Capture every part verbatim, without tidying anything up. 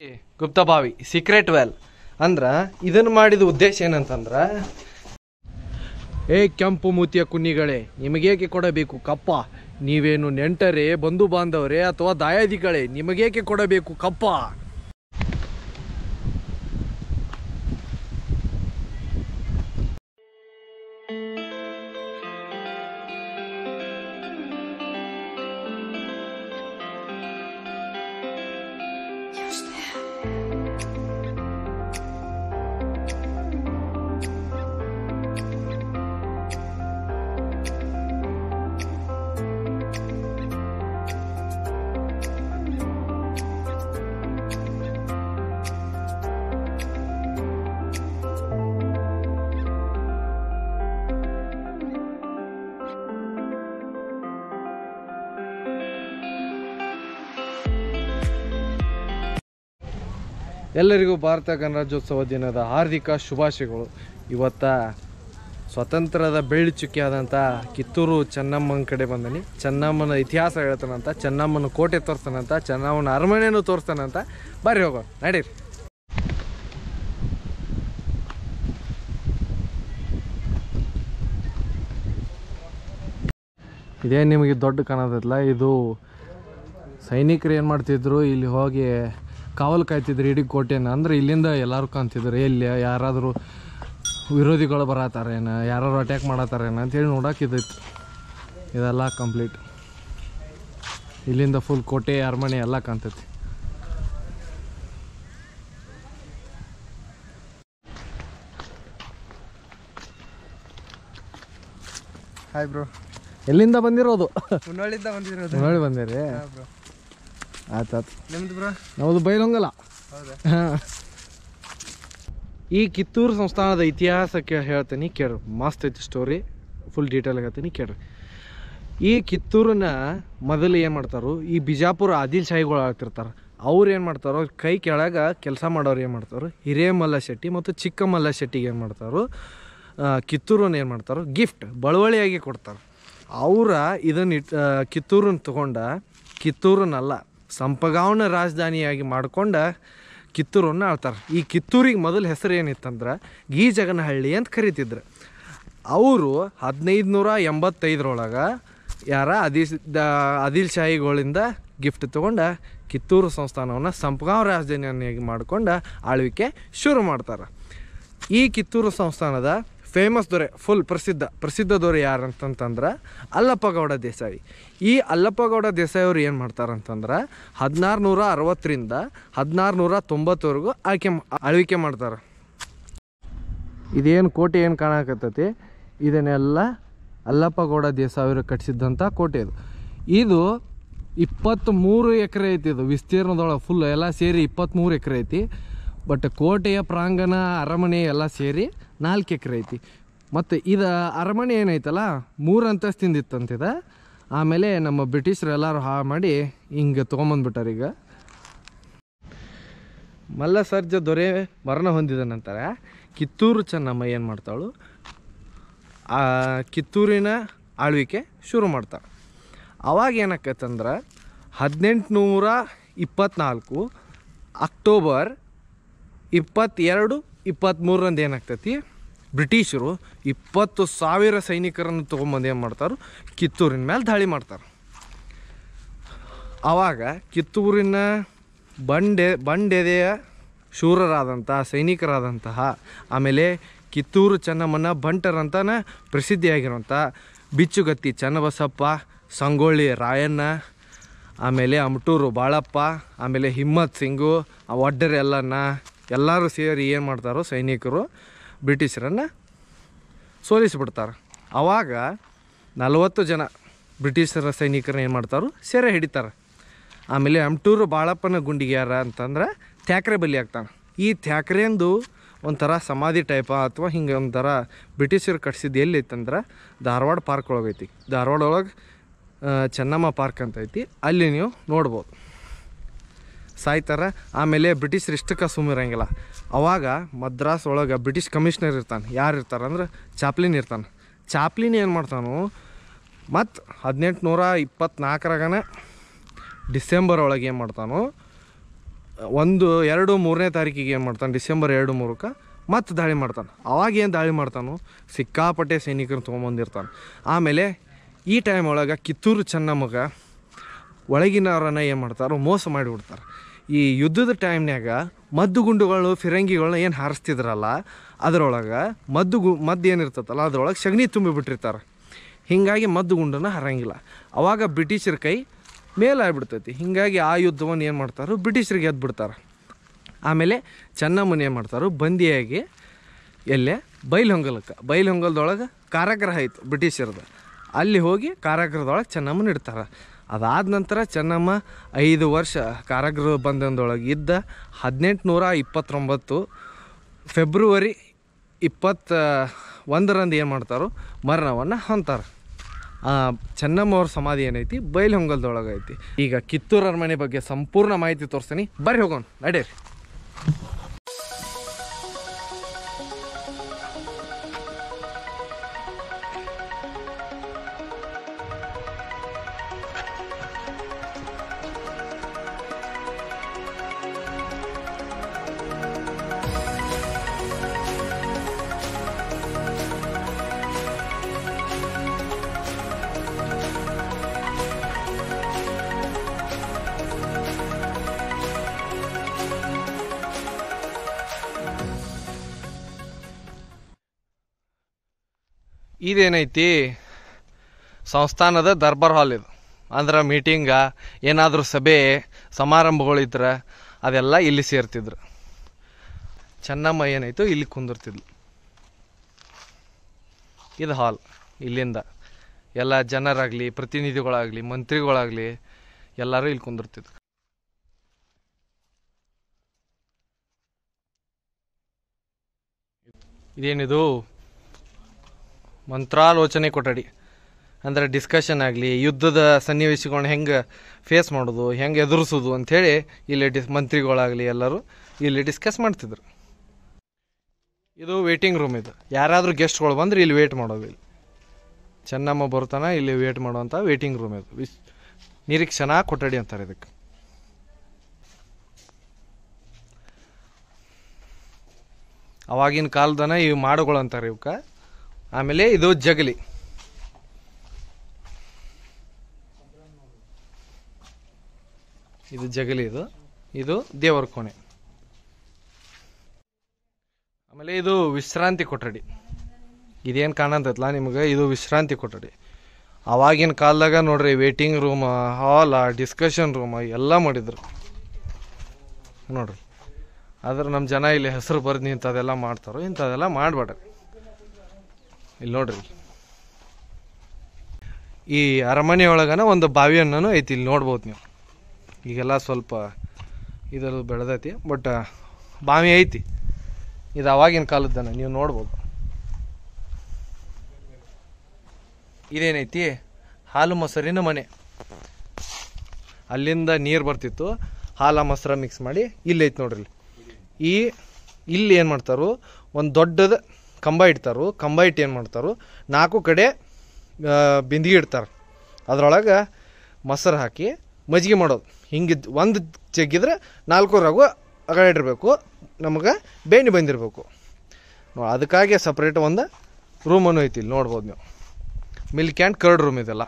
ಗುಪ್ತಬಾವಿ secret well ಅಂದ್ರ ಇದನ್ನ ಮಾಡಿದ ಉದ್ದೇಶ ಏನಂತಂದ್ರ, ಏ ಕೆಂಪು ಮೂತಿಯ ಕುನ್ನಿಗಳೇ, ನಿಮಗೇಕೆ ಕೊಡಬೇಕು ಕಪ್ಪ? ನೀವೇನು ನೆಂಟರೇ, ಬಂಧು ಬಾಂಧವರೇ ಅಥವಾ ದಾಯಾದಿಗಳೇ, ನಿಮಗೇಕೆ ಕೊಡಬೇಕು ಕಪ್ಪ? ಎಲ್ಲರಿಗೂ ಭಾರತ ಗಣರಾಜ್ಯೋತ್ಸವ ದಿನದ ಹಾರ್ದಿಕ ಶುಭಾಶಯಗಳು. ಇವತ್ತ ಸ್ವತಂತ್ರದ ಬೆಳ್ಳಿ ಚುಕ್ಕಿ ಆದಂಥ ಕಿತ್ತೂರು ಚೆನ್ನಮ್ಮನ ಕಡೆ ಬಂದನಿ. ಚೆನ್ನಮ್ಮನ ಇತಿಹಾಸ ಹೇಳ್ತಾನಂತ, ಚೆನ್ನಮ್ಮನ ಕೋಟೆ ತೋರಿಸ್ತಾನಂತ, ಚೆನ್ನಮ್ಮನ ಅರಮನೆಯನ್ನು ತೋರಿಸ್ತಾನಂತ. ಬರ್ರಿ ಹೋಗೋ, ನಡೀರಿ. ಇದೇ ನಿಮಗೆ ದೊಡ್ಡ ಕಾಣೋದಲ್ಲ, ಇದು ಸೈನಿಕರು ಏನು ಮಾಡ್ತಿದ್ರು, ಇಲ್ಲಿ ಹೋಗಿ ಕಾವಲು ಕಾಯ್ತಿದ್ರು ಇಡೀ ಕೋಟೆನ. ಅಂದ್ರೆ ಇಲ್ಲಿಂದ ಎಲ್ಲರೂ ಕಾಣ್ತಿದ್ರು, ಎಲ್ಲಿ ಯಾರಾದರೂ ವಿರೋಧಿಗಳು ಬರತ್ತಾರೇನ, ಯಾರು ಅಟ್ಯಾಕ್ ಮಾಡತ್ತಾರೇನ ಅಂತೇಳಿ ನೋಡೋಕ್ಕಿದ್ದೈತಿ. ಇದೆಲ್ಲ ಕಂಪ್ಲೀಟ್ ಇಲ್ಲಿಂದ ಫುಲ್ ಕೋಟೆ ಅರಮನೆ ಎಲ್ಲ ಕಾಣ್ತೈತಿ. Hi bro. ಎಲ್ಲಿಂದ ಬಂದಿರೋದು? ಮುನ್ನೋಳಿಂದ ಬಂದಿರೋದು. ಮುನ್ನೋಳಿ ಬಂದಿರಿ? ಆಯ್ತಾಯ್ತು. ನಿಮ್ದು ಬ್ರೋ? ನಮ್ಮದು ಬೈಲೊಂಗಲ. ಹೌದಾ? ಹಾಂ. ಈ ಕಿತ್ತೂರು ಸಂಸ್ಥಾನದ ಇತಿಹಾಸಕ್ಕೆ ಹೇಳ್ತೀನಿ ಕೇಳ್ರಿ, ಮಸ್ತ್ ಐತಿ ಸ್ಟೋರಿ, ಫುಲ್ ಡೀಟೇಲ್ ಹೇಳ್ತೀನಿ ಕೇಳ್ರಿ. ಈ ಕಿತ್ತೂರನ್ನ ಮೊದಲು ಏನು ಮಾಡ್ತಾರೋ, ಈ ಬಿಜಾಪುರ ಆದಿಲ್ ಶಾಹಿಗಳು ಆಗ್ತಿರ್ತಾರೆ, ಅವ್ರು ಏನು ಮಾಡ್ತಾರೋ, ಕೈ ಕೆಳಗೆ ಕೆಲಸ ಮಾಡೋರು ಏನು ಮಾಡ್ತಾರೋ, ಹಿರೇಮಲ್ಲ ಶೆಟ್ಟಿ ಮತ್ತು ಚಿಕ್ಕಮಲ್ಲ ಶೆಟ್ಟಿಗೆ ಏನು ಮಾಡ್ತಾರೋ, ಕಿತ್ತೂರನ್ನು ಏನು ಮಾಡ್ತಾರೋ ಗಿಫ್ಟ್ ಬಳುವಳಿಯಾಗಿ ಕೊಡ್ತಾರೆ. ಅವರ ಇದನ್ನು ಇಟ್ಟು ಕಿತ್ತೂರನ್ನ ತಗೊಂಡ, ಕಿತ್ತೂರನ್ನಲ್ಲ ಸಂಪಗಾವನ ರಾಜಧಾನಿಯಾಗಿ ಮಾಡ್ಕೊಂಡ ಕಿತ್ತೂರನ್ನು ಆಳ್ತಾರೆ. ಈ ಕಿತ್ತೂರಿಗೆ ಮೊದಲು ಹೆಸರು ಏನಿತ್ತಂದ್ರೆ ಗೀಜಗನಹಳ್ಳಿ ಅಂತ ಕರಿತಿದ್ರು. ಅವರು ಹದಿನೈದು ನೂರ ಎಂಬತ್ತೈದರೊಳಗೆ ಯಾರ ಆದಿಲ್ ಆದಿಲ್ ಶಾಹಿಗಳಿಂದ ಗಿಫ್ಟ್ ತೊಗೊಂಡ ಕಿತ್ತೂರು ಸಂಸ್ಥಾನವನ್ನು ಸಂಪಗಾಂವ್ ರಾಜಧಾನಿಯಾಗಿ ಮಾಡ್ಕೊಂಡು ಆಳ್ವಿಕೆ ಶುರು ಮಾಡ್ತಾರೆ. ಈ ಕಿತ್ತೂರು ಸಂಸ್ಥಾನದ ಫೇಮಸ್ ದೊರೆ, ಫುಲ್ ಪ್ರಸಿದ್ಧ ಪ್ರಸಿದ್ಧ ದೊರೆ ಯಾರು ಅಂತಂತಂದ್ರೆ ಅಲ್ಲಪ್ಪಗೌಡ ದೇಸಾಯಿ. ಈ ಅಲ್ಲಪ್ಪಗೌಡ ದೇಸಾಯಿ ಅವರು ಏನು ಮಾಡ್ತಾರಂತಂದ್ರೆ ಹದಿನಾರು ನೂರ ಅರವತ್ತರಿಂದ ಹದಿನಾರು ನೂರ ತೊಂಬತ್ತವರೆಗೂ ಆಯ್ಕೆ ಆಳ್ವಿಕೆ ಮಾಡ್ತಾರೆ. ಇದೇನು ಕೋಟೆ ಏನು ಕಾಣಕತ್ತೈತಿ, ಇದನ್ನೆಲ್ಲ ಅಲ್ಲಪ್ಪಗೌಡ ದೇಸಾಯಿ ಅವರು ಕಟ್ಟಿಸಿದ್ದಂಥ ಕೋಟೆ ಇದು. ಇದು ಇಪ್ಪತ್ತ್ಮೂರು ಎಕರೆ ಐತಿ. ಇದು ವಿಸ್ತೀರ್ಣದೊಳಗೆ ಫುಲ್ ಎಲ್ಲ ಸೇರಿ ಇಪ್ಪತ್ತ್ಮೂರು ಎಕರೆ ಐತಿ. ಬಟ್ ಕೋಟೆಯ ಪ್ರಾಂಗಣ ಅರಮನೆ ಎಲ್ಲ ಸೇರಿ ನಾಲ್ಕು ಎಕರೆ ಐತಿ. ಮತ್ತು ಇದು ಅರಮನೆ ಏನೈತಲ್ಲ ಮೂರು ಅಂತಸ್ತಿಂದ ಇತ್ತಂತಿದೆ. ಆಮೇಲೆ ನಮ್ಮ ಬ್ರಿಟಿಷರು ಎಲ್ಲರೂ ಹಾಳು ಮಾಡಿ ಹಿಂಗೆ ತೊಗೊಂಬಂದ್ಬಿಟ್ಟಾರೆ. ಈಗ ಮಲ್ಲಸರ್ಜ ದೊರೆ ಮರಣ ಹೊಂದಿದ ನಂತರ ಕಿತ್ತೂರು ಚೆನ್ನಮ್ಮ ಏನು ಮಾಡ್ತಾಳು, ಆ ಕಿತ್ತೂರಿನ ಆಳ್ವಿಕೆ ಶುರು ಮಾಡ್ತಾಳೆ. ಅವಾಗ ಏನಾಕತ್ತಂದ್ರೆ ಹದಿನೆಂಟುನೂರ ಇಪ್ಪತ್ತ್ನಾಲ್ಕು ಅಕ್ಟೋಬರ್ ಇಪ್ಪತ್ತೆರಡು ಇಪ್ಪತ್ತ್ಮೂರರಂದು ಏನಾಗ್ತೈತಿ, ಬ್ರಿಟಿಷರು ಇಪ್ಪತ್ತು ಸಾವಿರ ಸೈನಿಕರನ್ನು ತೊಗೊಂಬಂದು ಏನು ಮಾಡ್ತಾರೆ, ಕಿತ್ತೂರಿನ ಮೇಲೆ ದಾಳಿ ಮಾಡ್ತಾರೆ. ಆವಾಗ ಕಿತ್ತೂರಿನ ಬಂಡೆ ಬಂಡೆದೆಯ ಶೂರರಾದಂಥ ಸೈನಿಕರಾದಂತಹ, ಆಮೇಲೆ ಕಿತ್ತೂರು ಚೆನ್ನಮ್ಮನ ಬಂಟರಂತನ ಪ್ರಸಿದ್ಧಿಯಾಗಿರುವಂಥ ಬಿಚ್ಚುಗತ್ತಿ ಚನ್ನಬಸಪ್ಪ, ಸಂಗೊಳ್ಳಿ ರಾಯಣ್ಣ, ಆಮೇಲೆ ಅಮಟೂರು ಬಾಳಪ್ಪ, ಆಮೇಲೆ ಹಿಮ್ಮತ್ ಸಿಂಗು, ಒಡ್ಡರೆ ಎಲ್ಲನ್ನ ಎಲ್ಲರೂ ಸೇರಿ ಏನು ಮಾಡ್ತಾರೋ ಸೈನಿಕರು ಬ್ರಿಟಿಷರನ್ನು ಸೋಲಿಸಿಬಿಡ್ತಾರೆ. ಆವಾಗ ನಲವತ್ತು ಜನ ಬ್ರಿಟಿಷರ ಸೈನಿಕರನ್ನ ಏನು ಮಾಡ್ತಾರೋ ಸೆರೆ ಹಿಡಿತಾರೆ. ಆಮೇಲೆ ಅಮಟೂರು ಬಾಳಪ್ಪನ ಗುಂಡಿಗೆ ಯಾರ ಅಂತಂದ್ರೆ ಥ್ಯಾಕ್ರೆ ಬಲಿ ಆಗ್ತಾನೆ. ಈ ಥ್ಯಾಕ್ರೆಂದು ಒಂಥರ ಸಮಾಧಿ ಟೈಪ ಅಥವಾ ಹಿಂಗೆ ಒಂಥರ ಬ್ರಿಟಿಷರು ಕಟ್ಸಿದ್ದು ಎಲ್ಲಿ ಐತಂದ್ರೆ ಧಾರವಾಡ ಪಾರ್ಕ್ ಒಳಗೈತಿ. ಧಾರವಾಡ ಒಳಗೆ ಚೆನ್ನಮ್ಮ ಪಾರ್ಕ್ ಅಂತ ಐತಿ, ಅಲ್ಲಿ ನೀವು ನೋಡ್ಬೋದು. ಸಾಯ್ತಾರೆ. ಆಮೇಲೆ ಬ್ರಿಟಿಷರು ಇಷ್ಟಕ್ಕೆ ಸುಮ್ಮಿರಂಗಿಲ್ಲ. ಅವಾಗ ಮದ್ರಾಸ್ ಒಳಗೆ ಬ್ರಿಟಿಷ್ ಕಮಿಷನರ್ ಇರ್ತಾನೆ. ಯಾರು ಇರ್ತಾರೆ ಅಂದ್ರೆ ಚಾಪ್ಲಿನ್ ಇರ್ತಾನೆ. ಚಾಪ್ಲಿನ್ ಏನು ಮಾಡ್ತಾನು, ಮತ್ತು ಹದಿನೆಂಟು ನೂರ ಇಪ್ಪತ್ತ್ನಾಲ್ಕರಾಗನ ಡಿಸೆಂಬರ್ ಒಳಗೆ ಏನು ಮಾಡ್ತಾನೋ ಒಂದು ಎರಡು ಮೂರನೇ ತಾರೀಕಿಗೆ ಏನು ಮಾಡ್ತಾನೆ, ಡಿಸೆಂಬರ್ ಎರಡು ಮೂರಕ್ಕೆ ಮತ್ತೆ ದಾಳಿ ಮಾಡ್ತಾನೆ. ಅವಾಗ ಏನು ದಾಳಿ ಮಾಡ್ತಾನೋ, ಸಿಕ್ಕಾಪಟ್ಟೆ ಸೈನಿಕರನ್ನು ತೊಗೊಂಬಂದಿರ್ತಾನೆ. ಆಮೇಲೆ ಈ ಟೈಮ್ ಒಳಗೆ ಕಿತ್ತೂರು ಚೆನ್ನಮ್ಮಗೆ ಒಳಗಿನವರನ್ನ ಏನು ಮಾಡ್ತಾರೋ ಮೋಸ ಮಾಡಿಬಿಡ್ತಾರೆ. ಈ ಯುದ್ಧದ ಟೈಮ್ನಾಗ ಮದ್ದು ಗುಂಡುಗಳು ಫಿರಂಗಿಗಳನ್ನ ಏನು ಹಾರಿಸ್ತಿದ್ರಲ್ಲ, ಅದರೊಳಗೆ ಮದ್ದು ಗು ಮದ್ದು ಏನಿರ್ತೈತಲ್ಲ ಅದ್ರೊಳಗೆ ಸಗಣಿ ತುಂಬಿಬಿಟ್ಟಿರ್ತಾರೆ. ಹೀಗಾಗಿ ಮದ್ದು ಗುಂಡನ್ನು ಹರಂಗಿಲ್ಲ. ಅವಾಗ ಬ್ರಿಟಿಷರ ಕೈ ಮೇಲಾಗ್ಬಿಡ್ತೈತಿ. ಹೀಗಾಗಿ ಆ ಯುದ್ಧವನ್ನು ಏನು ಮಾಡ್ತಾರೋ ಬ್ರಿಟಿಷರಿಗೆ ಗೆದ್ದು ಬಿಡ್ತಾರೆ. ಆಮೇಲೆ ಚೆನ್ನಮ್ಮನ ಏನು ಮಾಡ್ತಾರೋ ಬಂದಿಯಾಗಿ ಎಲ್ಲೇ ಬೈಲಹೊಂಗಲಕ್ಕೆ, ಬೈಲಹೊಂಗಲದೊಳಗೆ ಕಾರಾಗೃಹ ಆಯಿತು ಬ್ರಿಟಿಷರದು, ಅಲ್ಲಿ ಹೋಗಿ ಕಾರಾಗೃಹದೊಳಗೆ ಚೆನ್ನಮ್ಮನ ಇಡ್ತಾರೆ. ಅದಾದ ನಂತರ ಚೆನ್ನಮ್ಮ ಐದು ವರ್ಷ ಕಾರಾಗೃಹ ಬಂಧನದೊಳಗೆ ಇದ್ದ ಹದಿನೆಂಟು ನೂರ ಇಪ್ಪತ್ತೊಂಬತ್ತು ಫೆಬ್ರವರಿ ಇಪ್ಪತ್ತ ಒಂದರಂದು ಏನು ಮಾಡ್ತಾರೋ ಮರಣವನ್ನು ಹೊಂತಾರೆ. ಚೆನ್ನಮ್ಮ ಅವ್ರ ಸಮಾಧಿ ಏನೈತಿ ಬೈಲಹೊಂಗಲದೊಳಗೆ ಐತಿ. ಈಗ ಕಿತ್ತೂರು ಅರಮನೆ ಬಗ್ಗೆ ಸಂಪೂರ್ಣ ಮಾಹಿತಿ ತೋರಿಸ್ತೀನಿ, ಬರ್ರಿ ಹೋಗೋಣ, ನಡೀರಿ. ಇದೇನೈತಿ ಸಂಸ್ಥಾನದ ದರ್ಬಾರ್ ಹಾಲ್. ಇದು ಅಂದ್ರೆ ಮೀಟಿಂಗ ಏನಾದರೂ ಸಭೆ ಸಮಾರಂಭಗಳಿದ್ರೆ ಅದೆಲ್ಲ ಇಲ್ಲಿ ಸೇರ್ತಿದ್ರು. ಚೆನ್ನಮ್ಮ ಏನಾಯ್ತು ಇಲ್ಲಿ ಕುಂದಿರ್ತಿದ್ಲು. ಇದು ಹಾಲ್. ಇಲ್ಲಿಂದ ಎಲ್ಲ ಜನರಾಗಲಿ ಪ್ರತಿನಿಧಿಗಳಾಗಲಿ ಮಂತ್ರಿಗಳಾಗಲಿ ಎಲ್ಲರೂ ಇಲ್ಲಿ ಕುಂದಿರ್ತಿದ್ರು. ಇದೇನಿದು ಮಂತ್ರಾಲೋಚನೆ ಕೊಠಡಿ. ಅಂದರೆ ಡಿಸ್ಕಷನ್ ಆಗಲಿ ಯುದ್ಧದ ಸನ್ನಿವೇಶಗಳನ್ನ ಹೆಂಗೆ ಫೇಸ್ ಮಾಡೋದು, ಹೆಂಗೆ ಎದುರಿಸೋದು ಅಂಥೇಳಿ ಇಲ್ಲಿ ಡಿಸ್ ಮಂತ್ರಿಗಳಾಗಲಿ ಎಲ್ಲರೂ ಇಲ್ಲಿ ಡಿಸ್ಕಸ್ ಮಾಡ್ತಿದ್ರು. ಇದು ವೇಟಿಂಗ್ ರೂಮ್. ಇದು ಯಾರಾದರೂ ಗೆಸ್ಟ್ಗಳು ಬಂದ್ರೆ ಇಲ್ಲಿ ವೇಟ್ ಮಾಡೋದು. ಇಲ್ಲಿ ಚೆನ್ನಮ್ಮ ಬರ್ತಾನೆ ಇಲ್ಲಿ ವೇಟ್ ಮಾಡುವಂಥ ವೇಟಿಂಗ್ ರೂಮ್. ಇದು ವಿಶ್ ನಿರೀಕ್ಷಣಾ ಕೊಠಡಿ ಅಂತಾರೆ ಇದಕ್ಕೆ. ಅವಾಗಿನ ಕಾಲದನ ಇವು ಮಾಡುಗಳು ಅಂತಾರೆ ಇವಕ್ಕೆ. ಆಮೇಲೆ ಇದು ಜಗಲಿ. ಇದು ಜಗಲಿ. ಇದು ಇದು ದೇವರ ಕೋಣೆ. ಆಮೇಲೆ ಇದು ವಿಶ್ರಾಂತಿ ಕೊಠಡಿ. ಇದೇನು ಕಾಣಂತೈತಲ್ಲ ನಿಮಗೆ, ಇದು ವಿಶ್ರಾಂತಿ ಕೊಠಡಿ. ಅವಾಗಿನ ಕಾಲದಾಗ ನೋಡ್ರಿ waiting room, hall, discussion room ಎಲ್ಲ ಮಾಡಿದ್ರು ನೋಡ್ರಿ. ಆದ್ರೆ ನಮ್ಮ ಜನ ಇಲ್ಲಿ ಹೆಸರು ಬರ್ದು ಇಂಥದೆಲ್ಲ ಮಾಡ್ತಾರೋ, ಇಂಥದೆಲ್ಲ ಮಾಡಬೇಡ್ರಿ. ಇಲ್ಲಿ ನೋಡ್ರಿ, ಈ ಅರಮನೆ ಒಳಗನ ಒಂದು ಬಾವಿಯನ್ನು ಐತಿ, ಇಲ್ಲಿ ನೋಡ್ಬೋದು ನೀವು. ಈಗೆಲ್ಲ ಸ್ವಲ್ಪ ಇದೆಲ್ಲ ಬೆಳೆದೈತಿ, ಬಟ್ ಬಾವಿ ಐತಿ. ಇದು ಅವಾಗಿನ ಕಾಲದ್ದನ ನೀವು ನೋಡ್ಬೋದು. ಇದೇನೈತಿ ಹಾಲು ಮೊಸರಿನ ಮನೆ. ಅಲ್ಲಿಂದ ನೀರು ಬರ್ತಿತ್ತು, ಹಾಲು ಮೊಸರ ಮಿಕ್ಸ್ ಮಾಡಿ ಇಲ್ಲಿ ಐತಿ ನೋಡ್ರಿ. ಈ ಇಲ್ಲಿ ಏನು ಮಾಡ್ತಾರೋ ಒಂದು ದೊಡ್ಡದ ಕಂಬ ಇಡ್ತಾರೋ. ಕಂಬ ಇಟ್ಟು ಏನು ಮಾಡ್ತಾರೋ ನಾಲ್ಕು ಕಡೆ ಬಿಂದಿಗೆ ಇಡ್ತಾರೆ. ಅದರೊಳಗೆ ಮೊಸರು ಹಾಕಿ ಮಜ್ಜಿಗೆ ಮಾಡೋದು. ಹಿಂಗೆ ಒಂದು ಜಗ್ಗಿದ್ರೆ ನಾಲ್ಕು ರಗು ಅಗಲ ಇಡಬೇಕು, ನಮಗೆ ಬೇಣಿ ಬಂದಿರಬೇಕು. ಅದಕ್ಕಾಗಿ ಸಪ್ರೇಟ್ ಒಂದು ರೂಮನ್ನು ಐತಿ, ಇಲ್ಲಿ ನೋಡ್ಬೋದು ನೀವು. ಮಿಲ್ಕ್ ಆ್ಯಂಡ್ ಕರ್ಡ್ ರೂಮ್ ಇದೆಲ್ಲ.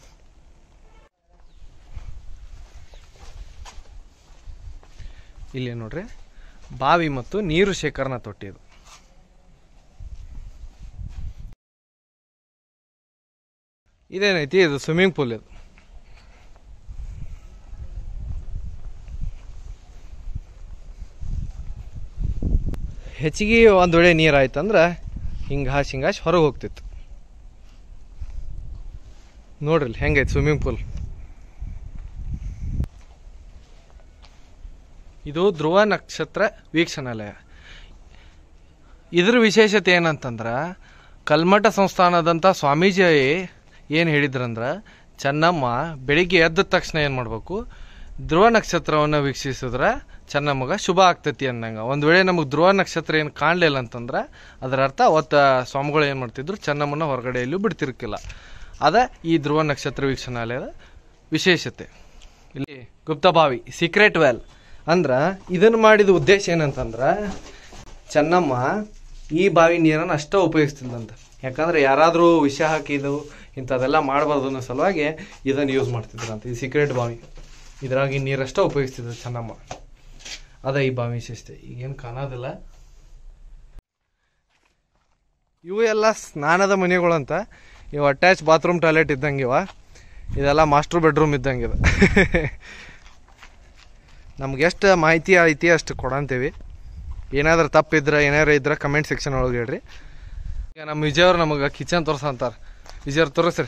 ಇಲ್ಲಿ ನೋಡ್ರಿ ಬಾವಿ ಮತ್ತು ನೀರು ಶೇಖರಣಾ ತೊಟ್ಟಿ. ಇದು ಇದೇನೈತಿ, ಇದು ಸ್ವಿಮ್ಮಿಂಗ್ ಪೂಲ್. ಇದು ಹೆಚ್ಚಿಗೆ ಒಂದು ವೇಳೆ ನೀರು ಆಯ್ತಂದ್ರೆ ಹಿಂಗೆ ಹಾಸಿ ಹಿಂಗೆ ಹಾಸಿ ಹೊರಗೆ ಹೋಗ್ತಿತ್ತು. ನೋಡ್ರಿ ಹೆಂಗೈತಿ ಸ್ವಿಮ್ಮಿಂಗ್ ಪೂಲ್. ಇದು ಧ್ರುವ ನಕ್ಷತ್ರ ವೀಕ್ಷಣಾಲಯ. ಇದ್ರ ವಿಶೇಷತೆ ಏನಂತಂದ್ರೆ ಕಲ್ಮಠ ಸಂಸ್ಥಾನದಂಥ ಸ್ವಾಮೀಜಿ ಏನು ಹೇಳಿದ್ರಂದ್ರೆ, ಚೆನ್ನಮ್ಮ ಬೆಳಿಗ್ಗೆ ಎದ್ದ ತಕ್ಷಣ ಏನು ಮಾಡಬೇಕು, ಧ್ರುವ ನಕ್ಷತ್ರವನ್ನು ವೀಕ್ಷಿಸಿದ್ರೆ ಚೆನ್ನಮ್ಮಗೆ ಶುಭ ಆಗ್ತೈತಿ ಅನ್ನಂಗೆ. ಒಂದು ವೇಳೆ ನಮಗೆ ಧ್ರುವ ನಕ್ಷತ್ರ ಏನು ಕಾಣಲಿಲ್ಲ ಅಂತಂದ್ರೆ ಅದರ ಅರ್ಥ ಅವತ್ತು ಸ್ವಾಮಿಗಳು ಏನು ಮಾಡ್ತಿದ್ರು, ಚೆನ್ನಮ್ಮನ ಹೊರಗಡೆ ಎಲ್ಲೂ ಬಿಡ್ತಿರ್ಕಿಲ್ಲ. ಅದ ಈ ಧ್ರುವ ನಕ್ಷತ್ರ ವೀಕ್ಷಣಾಲಯದ ವಿಶೇಷತೆ. ಇಲ್ಲಿ ಗುಪ್ತಬಾವಿ, ಸೀಕ್ರೆಟ್ ವೆಲ್ ಅಂದ್ರೆ ಇದನ್ನು ಮಾಡಿದ ಉದ್ದೇಶ ಏನಂತಂದ್ರೆ ಚೆನ್ನಮ್ಮ ಈ ಬಾವಿ ನೀರನ್ನು ಅಷ್ಟೇ ಉಪಯೋಗಿಸ್ತಿದ್ದಂತ. ಯಾಕಂದ್ರೆ ಯಾರಾದರೂ ವಿಷ ಹಾಕಿದ್ದು ಇಂಥದ್ದೆಲ್ಲ ಮಾಡಬಾರ್ದು ಅನ್ನೋ ಸಲುವಾಗಿ ಇದನ್ನು ಯೂಸ್ ಮಾಡ್ತಿದ್ರಂತ. ಈ ಸೀಕ್ರೆಟ್ ಬಾವಿ ಇದ್ರಾಗಿ ನೀರಷ್ಟೇ ಉಪಯೋಗಿಸ್ತಿದ್ರು ಚೆನ್ನಮ್ಮ. ಅದ ಈ ಬಾವಿ ವಿಶೇಷತೆ. ಈಗೇನು ಕಾಣೋದಿಲ್ಲ. ಇವು ಎಲ್ಲ ಸ್ನಾನದ ಮನೆಗಳಂತ. ಇವು ಅಟ್ಯಾಚ್ ಬಾತ್ರೂಮ್ ಟಾಯ್ಲೆಟ್ ಇದ್ದಂಗೆ ಇವ. ಇದೆಲ್ಲ ಮಾಸ್ಟರ್ ಬೆಡ್ರೂಮ್ ಇದ್ದಂಗಿದೆ. ನಮ್ಗೆ ಎಷ್ಟು ಮಾಹಿತಿ ಐತಿ ಅಷ್ಟು ಕೊಡಂತೀವಿ. ಏನಾದ್ರೂ ತಪ್ಪಿದ್ರೆ ಏನಾರು ಇದ್ರೆ ಕಮೆಂಟ್ ಸೆಕ್ಷನ್ ಒಳಗೆ ಹೇಳ್ರಿ. ಈಗ ನಮ್ಮ ವಿಜಯವ್ರು ನಮಗೆ ಕಿಚನ್ ತೋರ್ಸಂತಾರೆ. ವಿಜಯವ್ರು ತೋರಿಸ್ರಿ.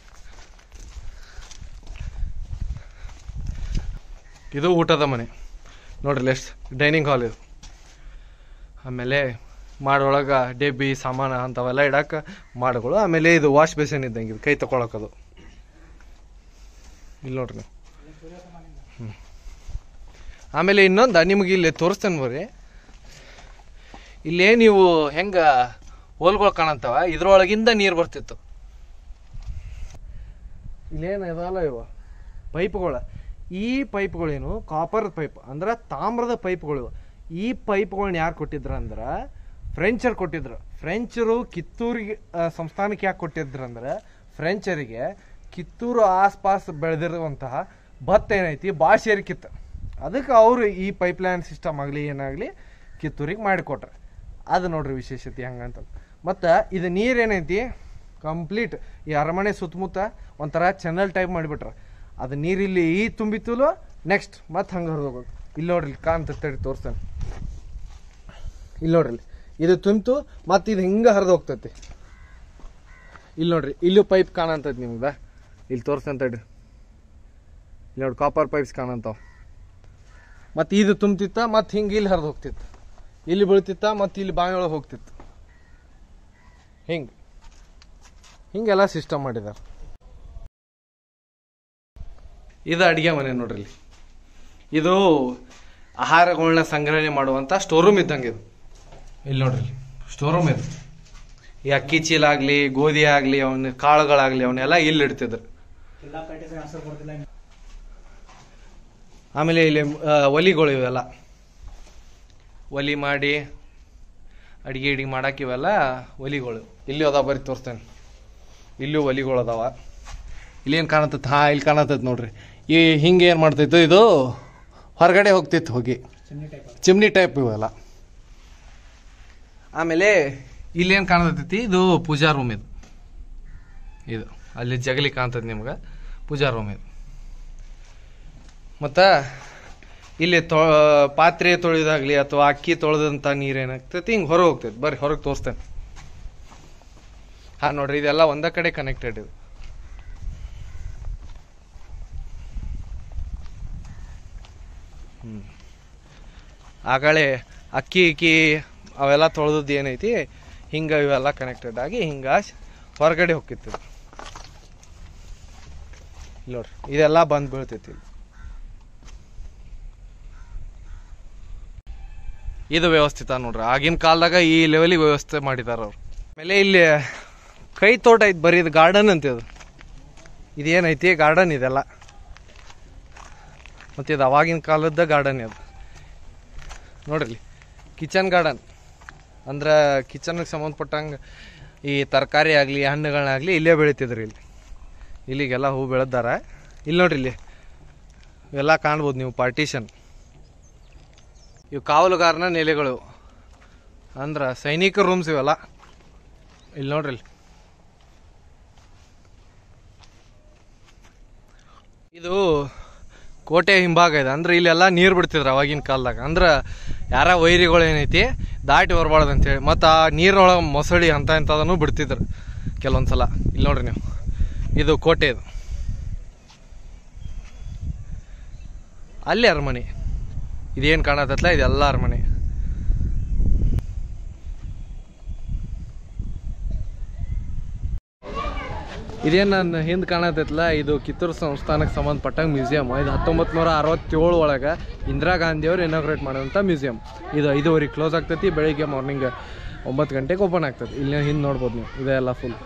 ಇದು ಊಟದ ಮನೆ ನೋಡ್ರಿ. ಲೆಸ್ಟ್ ಡೈನಿಂಗ್ ಹಾಲ್ ಇದು. ಆಮೇಲೆ ಮಾಡೊಳಗೆ ಡೆಬ್ಬಿ ಸಾಮಾನು ಅಂಥವೆಲ್ಲ ಇಡಕ್ಕೆ ಮಾಡುಗಳು. ಆಮೇಲೆ ಇದು ವಾಶ್ ಬೇಸಿನ್ ಇದ್ದಂಗೆ ಇದು, ಕೈ ತಗೊಳಕದು. ಇಲ್ಲಿ ನೋಡ್ರಿ ನೀವು. ಹ್ಞೂ ಆಮೇಲೆ ಇನ್ನೊಂದು ನಿಮಗೆ ಇಲ್ಲಿ ತೋರಿಸ್ತೇನೆ ಬರ್ರಿ. ಇಲ್ಲೇ ನೀವು ಹೆಂಗೆ ಹೋಲ್ಗಳು ಕಾಣಂತವ, ಇದ್ರೊಳಗಿಂದ ನೀರು ಬರ್ತಿತ್ತು. ಇಲ್ಲೇನು ಇದಲ್ಲ ಇವ ಪೈಪ್ಗಳು. ಈ ಪೈಪ್ಗಳೇನು ಕಾಪರ್ ಪೈಪ್ ಅಂದ್ರೆ ತಾಮ್ರದ ಪೈಪ್ಗಳು. ಈ ಪೈಪ್ಗಳನ್ನ ಯಾರು ಕೊಟ್ಟಿದ್ರು ಅಂದ್ರೆ ಫ್ರೆಂಚರ್ ಕೊಟ್ಟಿದ್ರು. ಫ್ರೆಂಚರು ಕಿತ್ತೂರಿಗೆ ಸಂಸ್ಥಾನಕ್ಕೆ ಯಾಕೆ ಕೊಟ್ಟಿದ್ರು ಅಂದ್ರೆ ಫ್ರೆಂಚರಿಗೆ ಕಿತ್ತೂರು ಆಸ್ಪಾಸ್ ಬೆಳೆದಿರುವಂತಹ ಭತ್ತ ಏನೈತಿ ಭಾಳ ಸೇರಿಕಿತ್ತು. ಅದಕ್ಕೆ ಅವರು ಈ ಪೈಪ್ಲೈನ್ ಸಿಸ್ಟಮ್ ಆಗಲಿ ಏನಾಗಲಿ ಕಿತ್ತೂರಿಗೆ ಮಾಡಿಕೊಟ್ರೆ. ಅದು ನೋಡ್ರಿ ವಿಶೇಷತೆ ಹಂಗಂತ. ಮತ್ತು ಇದು ನೀರು ಏನೈತಿ ಕಂಪ್ಲೀಟ್ ಈ ಅರಮನೆ ಸುತ್ತಮುತ್ತ ಒಂಥರ ಚಾನಲ್ ಟೈಪ್ ಮಾಡಿಬಿಟ್ರೆ. ಅದು ನೀರು ಇಲ್ಲಿ ಈ ತುಂಬಿತ್ತಲೋ ನೆಕ್ಸ್ಟ್ ಮತ್ತೆ ಹಂಗೆ ಹರಿದು ಹೋಗೋದು. ಇಲ್ಲಿ ನೋಡ್ರಿ ಇಲ್ಲಿ ಕಾಣ್ತದೆ, ತಡಿ ತೋರಿಸ್ತಾನೆ. ಇಲ್ಲಿ ನೋಡ್ರಿ ಇಲ್ಲಿ ಇದು ತುಂಬಿತು ಮತ್ತು ಇದು ಹಿಂಗೆ ಹರಿದು ಹೋಗ್ತೈತಿ. ಇಲ್ಲಿ ನೋಡ್ರಿ ಇಲ್ಲೂ ಪೈಪ್ ಕಾಣಂತೈತಿ ನಿಮ್ಗೆ. ಇಲ್ಲಿ ತೋರಿಸ್ತಾನೆ ತಡ್ರಿ. ಇಲ್ಲಿ ನೋಡಿ ಕಾಪರ್ ಪೈಪ್ಸ್ ಕಾಣಂತಾವ. ಮತ್ತು ಇದು ತುಂಬ್ತಿತ್ತ ಮತ್ತು ಹಿಂಗೆ ಇಲ್ಲಿ ಹರಿದು ಹೋಗ್ತಿತ್ತು. ಇಲ್ಲಿ ಬೀಳ್ತಿತ್ತ ಮತ್ತು ಇಲ್ಲಿ ಬಾವಿ ಒಳಗೆ ಹೋಗ್ತಿತ್ತು. ಹಿಂಗೆ ಹಿಂಗೆಲ್ಲ ಸಿಸ್ಟಮ್ ಮಾಡಿದ್ದಾರೆ. ಇದು ಅಡುಗೆ ಮನೆ ನೋಡ್ರಿ. ಇಲ್ಲಿ ಇದು ಆಹಾರಗಳನ್ನ ಸಂಗ್ರಹಣೆ ಮಾಡುವಂಥ ಸ್ಟೋರ್ ರೂಮ್ ಇದ್ದಂಗೆ ಇದು. ಇಲ್ಲಿ ನೋಡ್ರಿ ಸ್ಟೋರ್ ರೂಮ್ ಇದು. ಈ ಅಕ್ಕಿ ಚೀಲ ಆಗಲಿ ಗೋಧಿ ಆಗಲಿ ಅವನ್ನ ಕಾಳುಗಳಾಗಲಿ ಅವನ್ನೆಲ್ಲ ಇಲ್ಲಿ ಇಡ್ತಿದ್ರು. ಆಮೇಲೆ ಇಲ್ಲಿ ಒಲಿಗಳು ಇವೆಲ್ಲ ಒಲಿ ಮಾಡಿ ಅಡಿಗೆ ಅಡಿಗೆ ಮಾಡಕ್ಕೆ ಇವೆಲ್ಲ ಒಲಿಗಳು. ಇಲ್ಲಿ ಅದಾವ ಬರೀ ತೋರಿಸ್ತೇನೆ. ಇಲ್ಲೂ ಒಲಿಗಳು ಅದಾವ. ಇಲ್ಲೇನು ಕಾಣತೈತೆ? ಹಾಂ ಇಲ್ಲಿ ಕಾಣತೈತೆ ನೋಡ್ರಿ. ಈ ಹಿಂಗೆ ಏನು ಮಾಡ್ತೈತು ಇದು ಹೊರಗಡೆ ಹೋಗ್ತಿತ್ತು ಹೋಗಿ ಚಿಮ್ನಿ ಟೈಪ್ ಇವೆಲ್ಲ. ಆಮೇಲೆ ಇಲ್ಲೇನು ಕಾಣತೈತಿ ಇದು ಪೂಜಾ ರೂಮ್ ಇದು. ಇದು ಅಲ್ಲಿ ಜಗಲಿ ಕಾಣ್ತೈತಿ ನಿಮ್ಗೆ ಪೂಜಾ ರೂಮ್ ಇದು. ಮತ್ತು ಇಲ್ಲಿ ತೊ ಪಾತ್ರೆ ತೊಳೆದಾಗಲಿ ಅಥವಾ ಅಕ್ಕಿ ತೊಳೆದಂಥ ನೀರು ಏನಾಗ್ತೈತಿ ಹಿಂಗೆ ಹೊರಗೆ ಹೋಗ್ತೈತಿ. ಬರ್ರಿ ಹೊರಗೆ ತೋರಿಸ್ತೇನೆ. ಹಾಂ ನೋಡ್ರಿ ಇದೆಲ್ಲ ಒಂದೇ ಕಡೆ ಕನೆಕ್ಟೆಡ್ ಇದು. ಹ್ಞೂ ಆಗಳೇ ಅಕ್ಕಿ ಇಕ್ಕಿ ಅವೆಲ್ಲ ತೊಳೆದದ್ದು ಏನೈತಿ ಹಿಂಗೆ ಇವೆಲ್ಲ ಕನೆಕ್ಟೆಡ್ ಆಗಿ ಹಿಂಗೆ ಹೊರಗಡೆ ಹೋಗ್ತಿತ್ತು. ಇಲ್ಲಿ ನೋಡ್ರಿ ಇದೆಲ್ಲ ಬಂದು ಬೀಳ್ತೈತಿ. ಇದು ವ್ಯವಸ್ಥಿತ ನೋಡ್ರಿ. ಆಗಿನ ಕಾಲದಾಗ ಈ ಲೆವೆಲಿಗೆ ವ್ಯವಸ್ಥೆ ಮಾಡಿದಾರ ಅವ್ರು. ಆಮೇಲೆ ಇಲ್ಲಿ ಕೈ ತೋಟ ಐತಿ ಬರೀ. ಇದು ಗಾರ್ಡನ್ ಅಂತ. ಇದು ಇದೇನೈತಿ ಗಾರ್ಡನ್ ಇದೆಲ್ಲ. ಮತ್ತು ಇದು ಅವಾಗಿನ ಕಾಲದ ಗಾರ್ಡನ್ ಅದು ನೋಡ್ರಿ. ಕಿಚನ್ ಗಾರ್ಡನ್ ಅಂದ್ರೆ ಕಿಚನ್ಗೆ ಸಂಬಂಧಪಟ್ಟಂಗೆ ಈ ತರಕಾರಿ ಆಗಲಿ ಹಣ್ಣುಗಳನ್ನಾಗಲಿ ಇಲ್ಲೇ ಬೆಳಿತಿದ್ರಿ. ಇಲ್ಲಿ ಇಲ್ಲಿಗೆಲ್ಲ ಹೂ ಬೆಳೆದಾರ. ಇಲ್ಲಿ ನೋಡ್ರಿ ಇಲ್ಲಿ ಇವೆಲ್ಲ ಕಾಣ್ಬೋದು ನೀವು ಪಾರ್ಟಿಷನ್. ಇವು ಕಾವಲುಗಾರನ ನೆಲೆಗಳು ಅಂದ್ರೆ ಸೈನಿಕ ರೂಮ್ಸ್ ಇವೆಲ್ಲ. ಇಲ್ಲಿ ನೋಡ್ರಿ ಇಲ್ಲಿ ಇದು ಕೋಟೆ ಹಿಂಭಾಗ ಇದೆ. ಅಂದ್ರೆ ಇಲ್ಲೆಲ್ಲ ನೀರು ಬಿಡ್ತಿದ್ರು ಅವಾಗಿನ ಕಾಲದಾಗ. ಅಂದ್ರೆ ಯಾರ ವೈರಿಗಳು ಏನೈತಿ ದಾಟಿ ಬರಬಾರ್ದು ಅಂತೇಳಿ. ಮತ್ತು ಆ ನೀರೊಳಗೆ ಮೊಸಳಿ ಅಂತ ಇಂಥದನ್ನು ಬಿಡ್ತಿದ್ರು ಕೆಲವೊಂದು ಸಲ. ಇಲ್ಲಿ ನೋಡ್ರಿ ನೀವು ಇದು ಕೋಟೆ. ಇದು ಅಲ್ಲಿ ಅರಮನೆ. ಇದೇನು ಕಾಣತ್ತಲ್ಲ ಇದೆಲ್ಲ ಅರಮನೆ. ಇದೇನು ನನ್ನ ಹಿಂದೆ ಕಾಣತ್ತೈತಲ್ಲ ಇದು ಕಿತ್ತೂರು ಸಂಸ್ಥಾನಕ್ಕೆ ಸಂಬಂಧಪಟ್ಟಂಗೆ ಮ್ಯೂಸಿಯಮ್. ಇದು ಹತ್ತೊಂಬತ್ತು ನೂರ ಅರವತ್ತೇಳು ಒಳಗೆ ಇಂದಿರಾ ಗಾಂಧಿಯವರು ಇನಾಗ್ರೇಟ್ ಮಾಡೋಂಥ ಮ್ಯೂಸಿಯಮ್. ಇದು ಐದುವರೆಗೆ ಕ್ಲೋಸ್ ಆಗ್ತೈತಿ. ಬೆಳಿಗ್ಗೆ ಮಾರ್ನಿಂಗ್ ಒಂಬತ್ತು ಗಂಟೆಗೆ ಓಪನ್ ಆಗ್ತೈತಿ. ಇಲ್ಲಿ ಹಿಂದೆ ನೋಡ್ಬೋದು ನೀವು ಇದೆಲ್ಲ ಫುಲ್.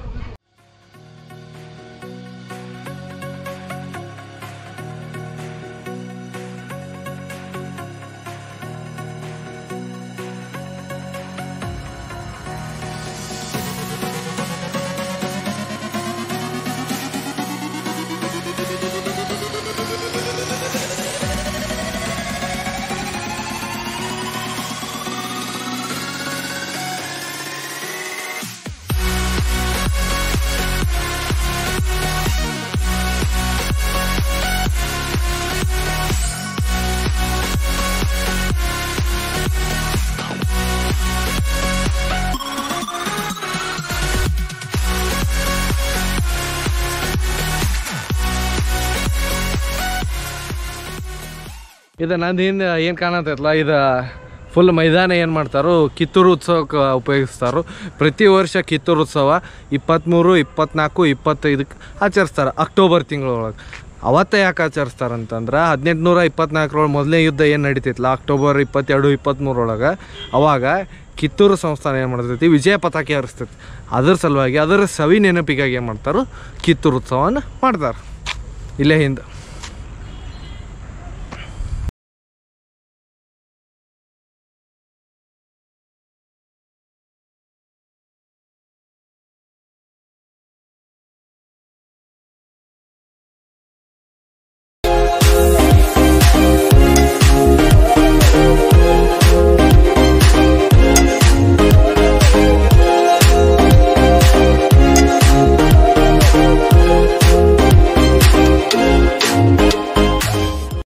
ಇದು ನಂದು ಹಿಂದೆ ಏನು ಕಾಣತ್ತೈತಲ್ಲ ಇದು ಫುಲ್ ಮೈದಾನ ಏನು ಮಾಡ್ತಾರೋ ಕಿತ್ತೂರು ಉತ್ಸವಕ್ಕೆ ಉಪಯೋಗಿಸ್ತಾರೋ. ಪ್ರತಿ ವರ್ಷ ಕಿತ್ತೂರು ಉತ್ಸವ ಇಪ್ಪತ್ತ್ಮೂರು ಇಪ್ಪತ್ತ್ನಾಲ್ಕು ಇಪ್ಪತ್ತೈದಕ್ಕೆ ಆಚರಿಸ್ತಾರೆ ಅಕ್ಟೋಬರ್ ತಿಂಗಳೊಳಗೆ. ಅವತ್ತೇ ಯಾಕೆ ಆಚರಿಸ್ತಾರಂತಂದ್ರೆ ಹದಿನೆಂಟುನೂರ ಇಪ್ಪತ್ತ್ನಾಲ್ಕರೊಳಗೆ ಮೊದಲನೇ ಯುದ್ಧ ಏನು ನಡೀತಿತ್ತಲ್ಲ ಅಕ್ಟೋಬರ್ ಇಪ್ಪತ್ತೆರಡು ಇಪ್ಪತ್ತ್ಮೂರೊಳಗೆ, ಅವಾಗ ಕಿತ್ತೂರು ಸಂಸ್ಥಾನ ಏನು ಮಾಡ್ತೈತಿ ವಿಜಯ ಪತಾಕೆ ಹಾರಿಸ್ತೈತಿ. ಅದ್ರ ಸಲುವಾಗಿ ಅದರ ಸವಿ ನೆನಪಿಗಾಗಿ ಏನು ಮಾಡ್ತಾರೋ ಕಿತ್ತೂರು ಉತ್ಸವನ ಮಾಡ್ತಾರೆ ಇಲ್ಲೇ ಹಿಂದೆ.